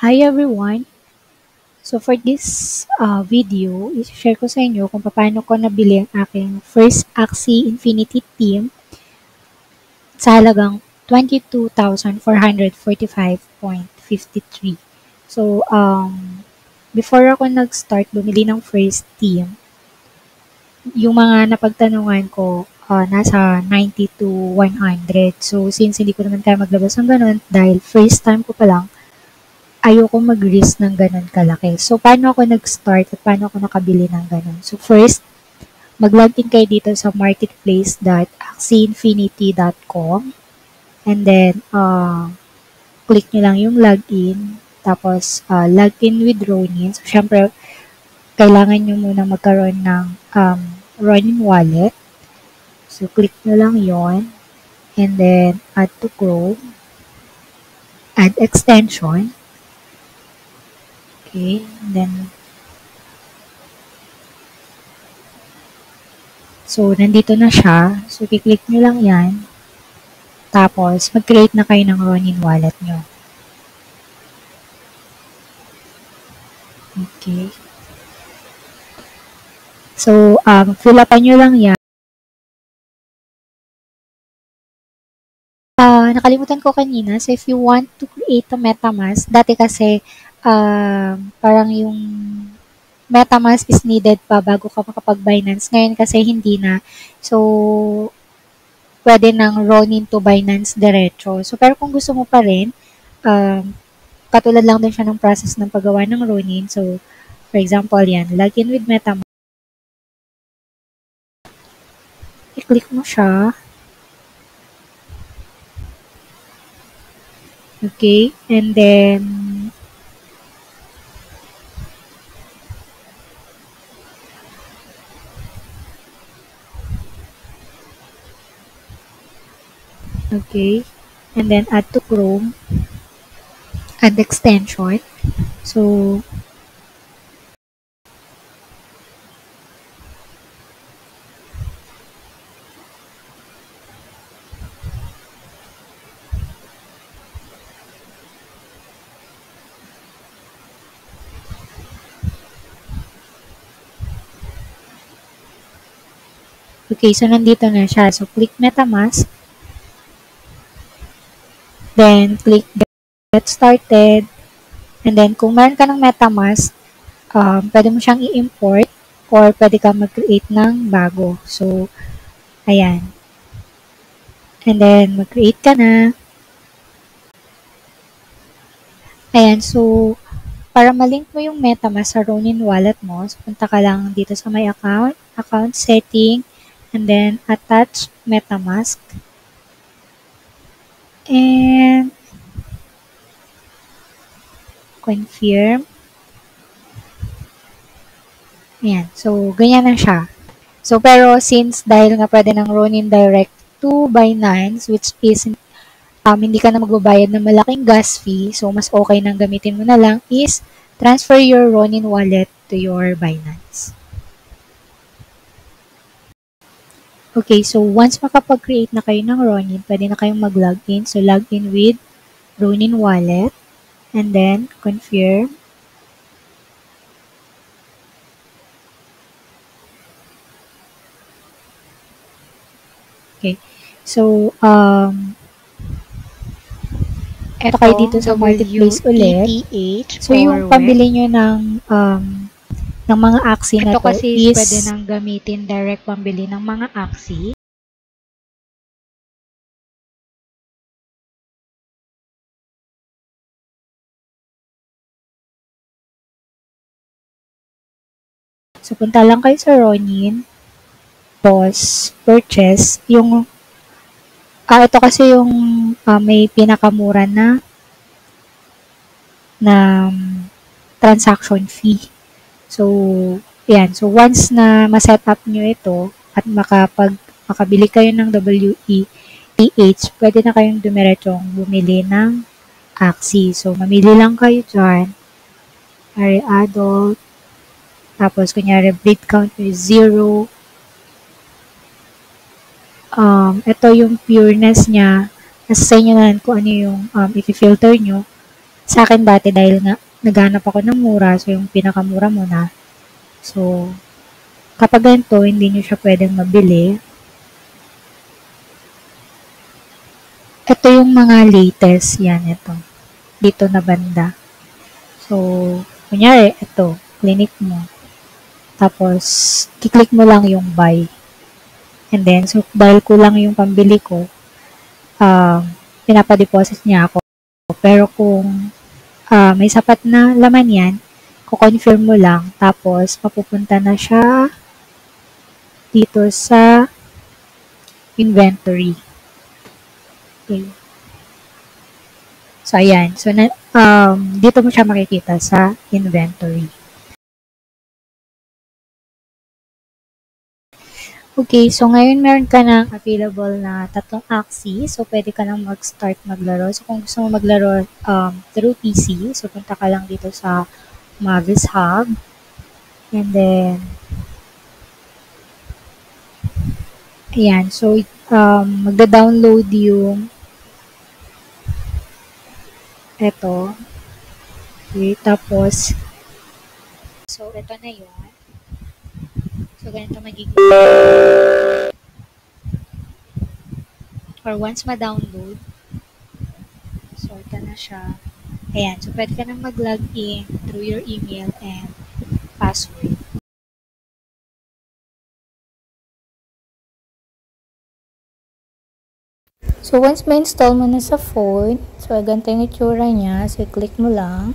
Hi everyone! So for this video, i-share ko sa inyo kung paano ko nabili ang aking first Axie Infinity Team sa halagang 22,445.53. So, before ako nag-start bumili ng first team, yung mga napagtanungan ko, nasa 90 to 100. So, since hindi ko naman kaya maglabas ng ganun, dahil first time ko pa lang, ayoko mag-risk ng ganun kalaki. So, paano ako nag-start at paano ako nakabili ng ganun? So, first, mag-login kayo dito sa marketplace.axieinfinity.com and then, click nyo lang yung login. Tapos, login with Ronin. So, syempre, kailangan nyo muna magkaroon ng Ronin wallet. So, click nyo lang yon. And then, add to Chrome. Add extension. Okay, and then, so, nandito na siya. So, kiklik nyo lang yan. Tapos, mag-create na kayo ng Ronin wallet nyo. Okay. So, fill upan nyo lang yan. Nakalimutan ko kanina. So, if you want to create a MetaMask, dati kasi, parang yung MetaMask is needed pa bago ka makapag-Binance. Ngayon kasi hindi na. So, pwede ng Ronin to Binance diretso. So, pero kung gusto mo pa rin, katulad lang din siya ng process ng paggawa ng Ronin. So, for example, yan, login with MetaMask. I-click mo siya. Okay, and then, okay, and then add to Chrome, add extension. So, okay, so nandito na siya. So, click MetaMask. Then, click Get Started. And then, kung meron ka ng MetaMask, pwede mo siyang i-import or pwede ka mag-create ng bago. So, ayan. And then, mag-create ka na. Ayan, so, para malink mo yung MetaMask sa Ronin wallet mo, so punta ka lang dito sa My Account, Account Setting, and then Attach MetaMask. And confirm. Ayan. So, ganyan na siya. So, pero since dahil nga pwede ng Ronin Direct to Binance, which is hindi ka na magbabayad ng malaking gas fee, so mas okay nang gamitin mo na lang is transfer your Ronin wallet to your Binance. Okay, so once makapag-create na kayo ng Ronin, pwede na kayong mag-login. So, login with Ronin wallet. And then, confirm. Okay. So, eto kayo dito sa marketplace ulit. So, yung pambili nyo ng mga Axie na to kasi is pwede nang gamitin direct pambili ng mga Axie. so, punta lang kayo sa Ronin. Tapos, purchase. Yung, ito kasi yung may pinakamura na transaction fee. So, yan. So, once na ma-set up nyo ito at makabili kayo ng WETH, pwede na kayong dumiretsong bumili ng Axie. So, mamili lang kayo dyan. Kunyari, adult. Tapos, kunyari, breed count is 0. Ito yung pureness niya. Nasa sa inyo na kung ano yung i-filter nyo. Sa akin dati dahil nga naghanap ako ng mura, so yung pinakamura muna. So, kapag ganito, hindi nyo siya pwedeng mabili. Ito yung mga latest. Yan, ito. Dito na banda. So, kunyari, ito. Clinic mo. Tapos, kiklik mo lang yung buy. And then, so, dahil kulang yung pambili ko, pinapadeposit niya ako. Pero kung may sapat na laman yan, kukonfirm mo lang. Tapos, mapupunta na siya dito sa inventory. Okay. So, ayan. So, dito mo siya makikita sa inventory. Okay, so ngayon meron ka ng available na 3 axes. So, pwede ka nang mag-start maglaro. So, kung gusto mo maglaro through PC, so punta ka lang dito sa Mavis Hub. And then, ayan. So, magda-download yung eto. Okay, tapos, so, eto na yun. So, ganito magiging. Or once ma-download, so, ito na siya. Ayan. So, pwede ka nang mag-log in through your email and password. So, once ma-install mo na sa phone, so, ganito yung itsura niya. So, click mo lang.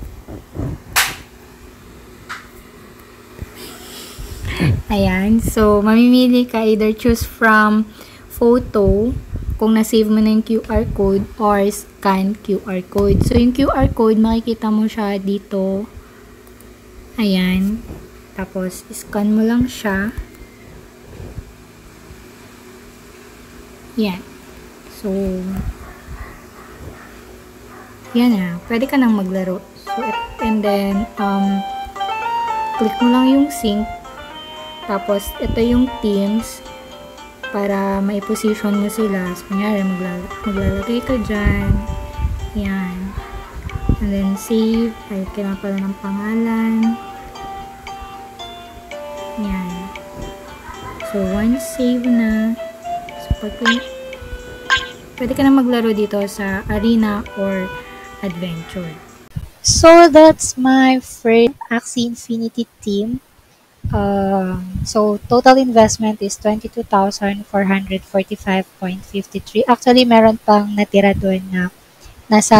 Ayan. So, mamimili ka either choose from photo, kung na-save mo na yung QR code, or scan QR code. So, yung QR code, makikita mo siya dito. Ayan. Tapos, scan mo lang siya. Yan. So, yan na. Pwede ka nang maglaro. So, and then, click mo lang yung sync. Tapos, ito yung teams para mai-position mo sila. So, kunyari, maglalagay ka dyan. Yan. And then, save. Ay, kailangan pala ng pangalan. Yan. So, once save na, so, pwede ka na maglaro dito sa arena or adventure. So, that's my first Axie Infinity team. So, total investment is 22,445.53. Actually, meron pang natira doon na nasa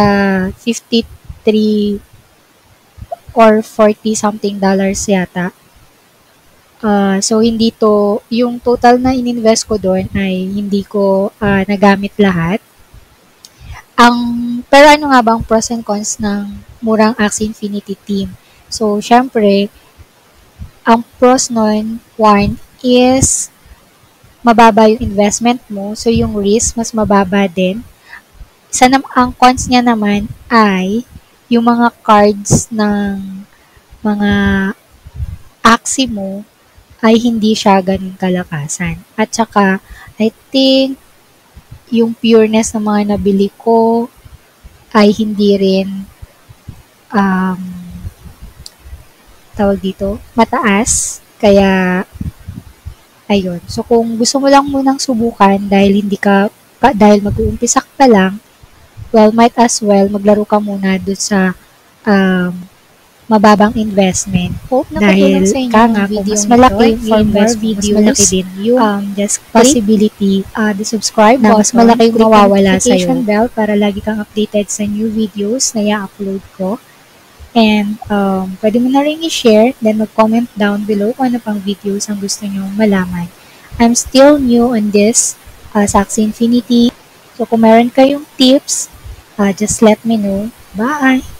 53 or 40 something dollars yata. So, hindi to, yung total na ininvest ko doon ay hindi ko nagamit lahat. Pero ano nga bang pros and cons ng murang Axie Infinity team? So, syempre, ang pros nun, one, is mababa yung investment mo. So, yung risk, mas mababa din. Ang cons niya naman ay yung mga cards ng mga Axie mo ay hindi siya ganun kalakasan. At saka, I think, yung pureness ng mga nabili ko ay hindi rin tawag dito, mataas. Kaya, ayun. So, kung gusto mo lang munang subukan dahil dahil mag-uumpisa ka pa lang, well, might as well maglaro ka muna doon sa mababang investment. Hope nakatulong sa inyo ang video mas malaki for more videos, mas malaki din yung just possibility the subscribe na mas malaki yung mawawala sa iyo. Bell para lagi kang updated sa new videos na i-upload ko. And pwede mo na rin i-share, then mag-comment down below kung ano pang videos ang gusto nyo malaman. I'm still new on this sa Axie Infinity. So kung meron kayong tips, just let me know. Bye!